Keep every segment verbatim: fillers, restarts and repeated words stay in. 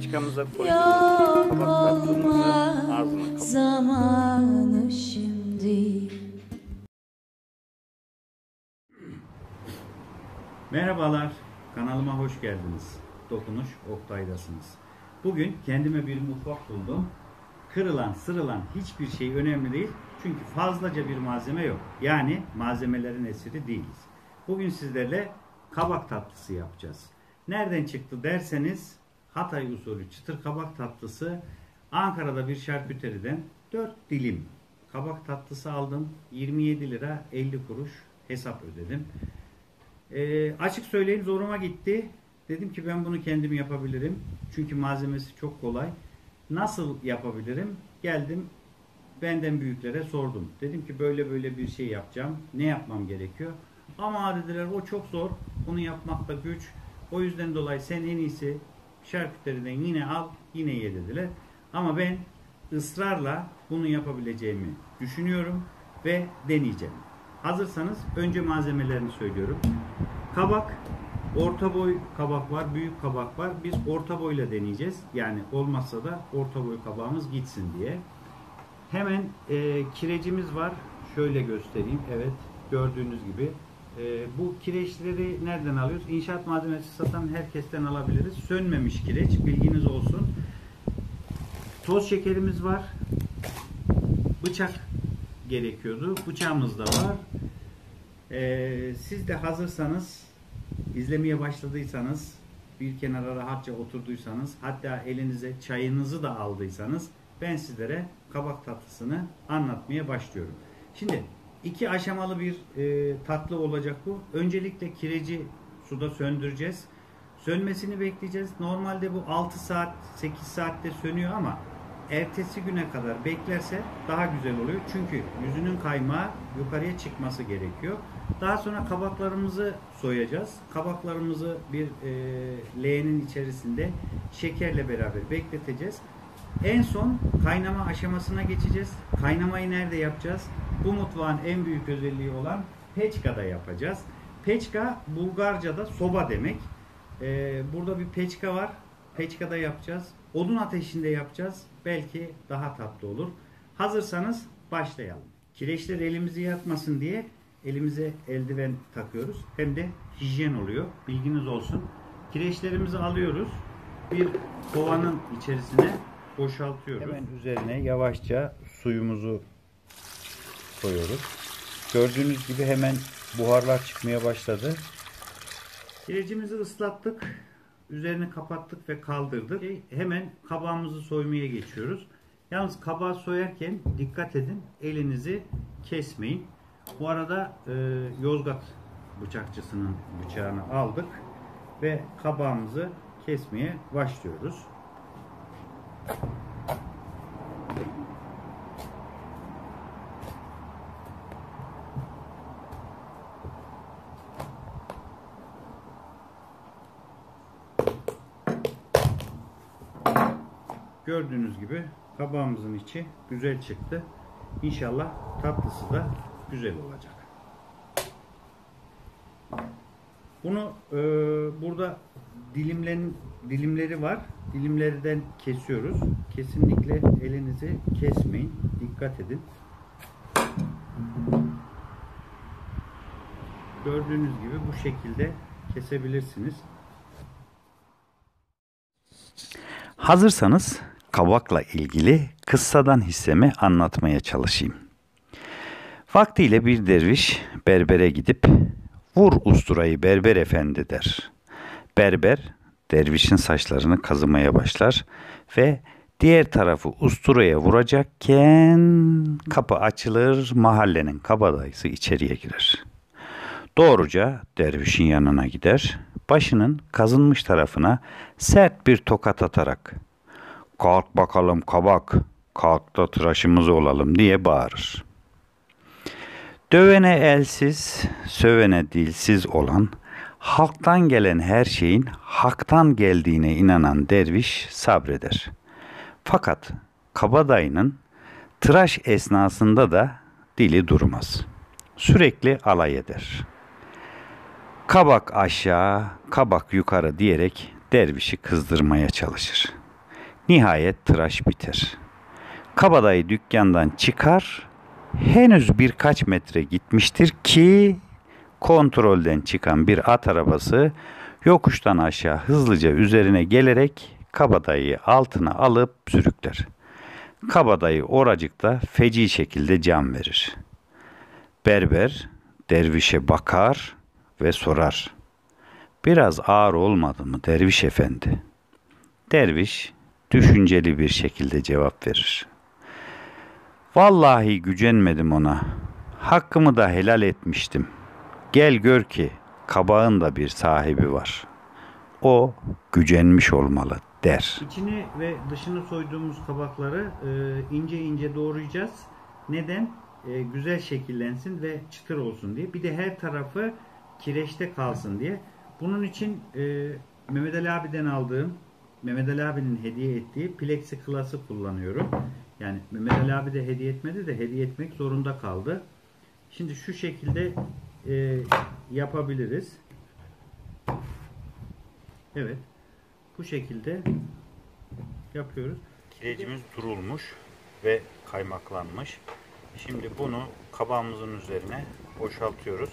Peçkamıza koyduğumuz kabak tatlımızı ağzına kapatıyoruz. Zamanı şimdi. Merhabalar, kanalıma hoş geldiniz. Dokunuş Oktay'dasınız. Bugün kendime bir mutfak buldum. Kırılan, sırılan hiçbir şey önemli değil. Çünkü fazlaca bir malzeme yok. Yani malzemelerin esiri değiliz. Bugün sizlerle kabak tatlısı yapacağız. Nereden çıktı derseniz Hatay usulü çıtır kabak tatlısı Ankara'da bir şarküteriden dört dilim kabak tatlısı aldım. yirmi yedi lira elli kuruş hesap ödedim. E, açık söyleyeyim zoruma gitti. Dedim ki ben bunu kendim yapabilirim. Çünkü malzemesi çok kolay. Nasıl yapabilirim? Geldim benden büyüklere sordum. Dedim ki böyle böyle bir şey yapacağım. Ne yapmam gerekiyor? Ama dediler o çok zor. Onu yapmak da güç. O yüzden dolayı sen en iyisi şarküteriden yine al, yine ye dediler. Ama ben ısrarla bunu yapabileceğimi düşünüyorum ve deneyeceğim. Hazırsanız önce malzemelerini söylüyorum. Kabak, orta boy kabak var, büyük kabak var. Biz orta boyla deneyeceğiz. Yani olmazsa da orta boy kabağımız gitsin diye. Hemen e, kirecimiz var. Şöyle göstereyim. Evet, gördüğünüz gibi. E, bu kireçleri nereden alıyoruz? İnşaat malzemesi satan herkesten alabiliriz. Sönmemiş kireç, bilginiz olsun. Toz şekerimiz var. Bıçak gerekiyordu. Bıçağımız da var. E, siz de hazırsanız, izlemeye başladıysanız, bir kenara rahatça oturduysanız, hatta elinize çayınızı da aldıysanız, ben sizlere kabak tatlısını anlatmaya başlıyorum. Şimdi iki aşamalı bir e, tatlı olacak bu. Öncelikle kireci suda söndüreceğiz. Sönmesini bekleyeceğiz. Normalde bu altı saat, sekiz saatte sönüyor ama ertesi güne kadar beklerse daha güzel oluyor. Çünkü yüzünün kaymağı yukarıya çıkması gerekiyor. Daha sonra kabaklarımızı soyacağız. Kabaklarımızı bir e, leğenin içerisinde şekerle beraber bekleteceğiz. En son kaynama aşamasına geçeceğiz. Kaynamayı nerede yapacağız? Bu mutfağın en büyük özelliği olan peçkada yapacağız. Peçka Bulgarca'da soba demek. Ee, burada bir peçka var. Peçkada yapacağız. Odun ateşinde yapacağız. Belki daha tatlı olur. Hazırsanız başlayalım. Kireçler elimizi yakmasın diye elimize eldiven takıyoruz. Hem de hijyen oluyor. Bilginiz olsun. Kireçlerimizi alıyoruz. Bir kovanın içerisine boşaltıyoruz. Hemen üzerine yavaşça suyumuzu koyuyoruz. Gördüğünüz gibi hemen buharlar çıkmaya başladı. Kirecimizi ıslattık. Üzerini kapattık ve kaldırdık. Hemen kabağımızı soymaya geçiyoruz. Yalnız kabağı soyarken dikkat edin. Elinizi kesmeyin. Bu arada e, Yozgat bıçakçısının bıçağını aldık ve kabağımızı kesmeye başlıyoruz. Gördüğünüz gibi kabağımızın içi güzel çıktı. İnşallah tatlısı da güzel olacak. Bunu e, burada dilimlerin dilimleri var. Dilimlerden kesiyoruz. Kesinlikle elinizi kesmeyin. Dikkat edin. Gördüğünüz gibi bu şekilde kesebilirsiniz. Hazırsanız kabakla ilgili kıssadan hissemi anlatmaya çalışayım. Vaktiyle bir derviş berbere gidip "Vur usturayı berber efendi" der. Berber dervişin saçlarını kazımaya başlar ve diğer tarafı usturaya vuracakken kapı açılır, mahallenin kabadayısı içeriye girer. Doğruca dervişin yanına gider, başının kazınmış tarafına sert bir tokat atarak "Kalk bakalım kabak, kalk da tıraşımız olalım" diye bağırır. Dövene elsiz, sövene dilsiz olan, halktan gelen her şeyin haktan geldiğine inanan derviş sabreder. Fakat kabadayının tıraş esnasında da dili durmaz. Sürekli alay eder. Kabak aşağı, kabak yukarı diyerek dervişi kızdırmaya çalışır. Nihayet tıraş biter. Kabadayı dükkandan çıkar, henüz birkaç metre gitmiştir ki kontrolden çıkan bir at arabası yokuştan aşağı hızlıca üzerine gelerek kabadayıyı altına alıp sürükler. Kabadayı oracıkta feci şekilde can verir. Berber dervişe bakar ve sorar: "Biraz ağır olmadı mı derviş efendi?" Derviş düşünceli bir şekilde cevap verir: "Vallahi gücenmedim ona. Hakkımı da helal etmiştim. Gel gör ki kabağın da bir sahibi var. O gücenmiş olmalı," der. İçini ve dışını soyduğumuz kabakları e, ince ince doğrayacağız. Neden? E, güzel şekillensin ve çıtır olsun diye. Bir de her tarafı kireçte kalsın diye. Bunun için e, Mehmet Ali abiden aldığım, Mehmet Ali abinin hediye ettiği plexiglas'ı kullanıyorum. Yani Mehmet Ali abi de hediye etmedi de hediye etmek zorunda kaldı. Şimdi şu şekilde e, yapabiliriz. Evet. Bu şekilde yapıyoruz. Kirecimiz durulmuş ve kaymaklanmış. Şimdi bunu kabağımızın üzerine boşaltıyoruz.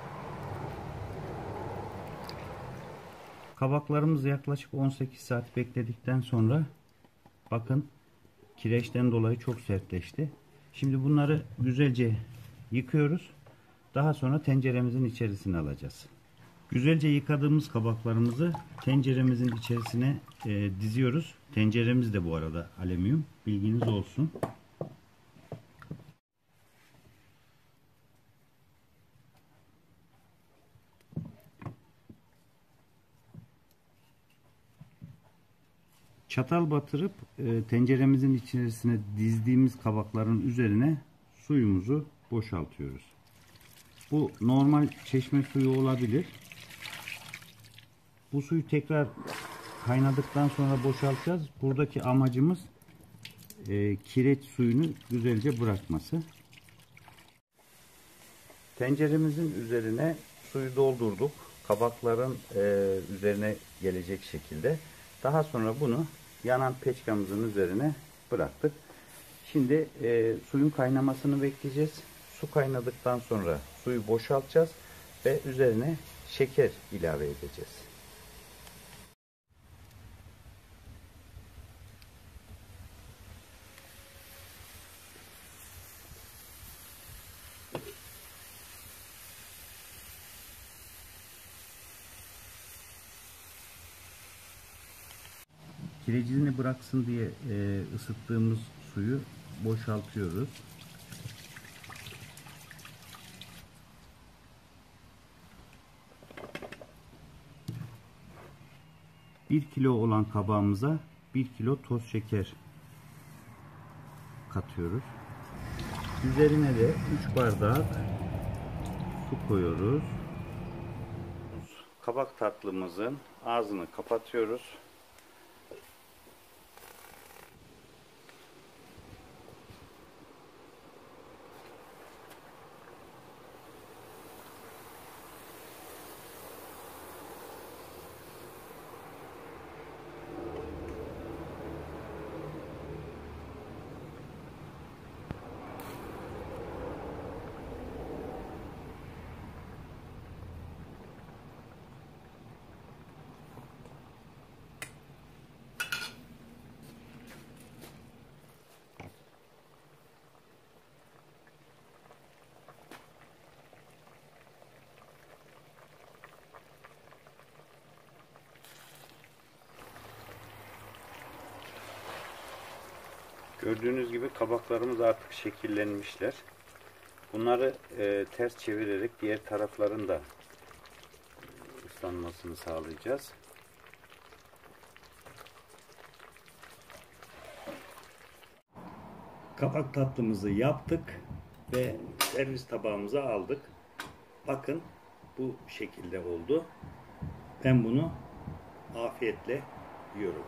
Kabaklarımız yaklaşık on sekiz saat bekledikten sonra bakın kireçten dolayı çok sertleşti. Şimdi bunları güzelce yıkıyoruz. Daha sonra tenceremizin içerisine alacağız. Güzelce yıkadığımız kabaklarımızı tenceremizin içerisine e, diziyoruz. Tenceremiz de bu arada alüminyum. Bilginiz olsun. Çatal batırıp e, tenceremizin içerisine dizdiğimiz kabakların üzerine suyumuzu boşaltıyoruz. Bu normal çeşme suyu olabilir. Bu suyu tekrar kaynadıktan sonra boşaltacağız. Buradaki amacımız e, kireç suyunu güzelce bırakması. Tenceremizin üzerine suyu doldurduk. Kabakların e, üzerine gelecek şekilde. Daha sonra bunu yanan peçkamızın üzerine bıraktık. Şimdi e, suyun kaynamasını bekleyeceğiz. Su kaynadıktan sonra suyu boşaltacağız ve üzerine şeker ilave edeceğiz. Kirecini bıraksın diye e, ısıttığımız suyu boşaltıyoruz. bir kilo olan kabağımıza bir kilo toz şeker katıyoruz. Üzerine de üç bardak su koyuyoruz. Kabak tatlımızın ağzını kapatıyoruz. Gördüğünüz gibi kabaklarımız artık şekillenmişler. Bunları e, ters çevirerek diğer tarafların da ıslanmasını sağlayacağız. Kabak tatlımızı yaptık ve servis tabağımıza aldık. Bakın bu şekilde oldu. Ben bunu afiyetle yiyorum.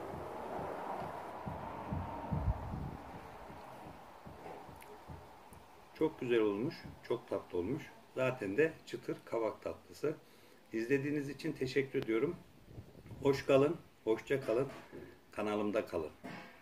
Çok güzel olmuş, çok tatlı olmuş. Zaten de çıtır kabak tatlısı. İzlediğiniz için teşekkür ediyorum. Hoş kalın, hoşça kalın, kanalımda kalın.